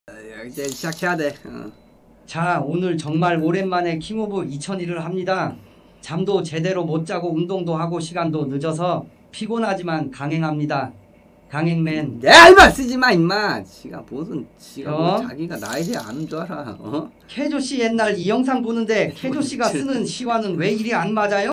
이제 시작해야 돼. 자, 오늘 정말 오랜만에 킹 오브 2001을 합니다. 잠도 제대로 못 자고 운동도 하고 시간도 늦어서 피곤하지만 강행합니다. 강행맨. 내 알바 쓰지 마 임마. 지가 무슨 뭐 자기가 나에 대해 아는 줄 알아. 캐조씨 옛날 이 영상 보는데 캐조씨가 쓰는 시와는 왜 이리 안 맞아요?